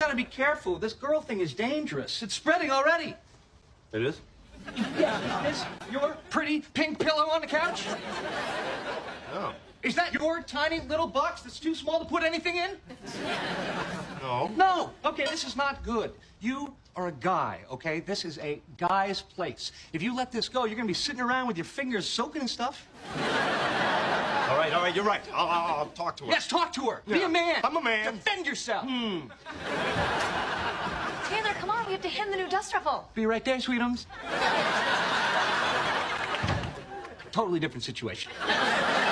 Gotta be careful. This girl thing is dangerous. It's spreading already. It is? Yeah, is your pretty pink pillow on the couch? No. Is that your tiny little box that's too small to put anything in? No. No. Okay, this is not good. You are a guy, okay? This is a guy's place. If you let this go, you're gonna be sitting around with your fingers soaking in stuff. All right, you're right. I'll talk to her. Yes, talk to her. Yeah. Be a man. I'm a man. Defend yourself. Taylor, come on, we have to hem the new dust ruffle. Be right there, sweetums. Totally different situation.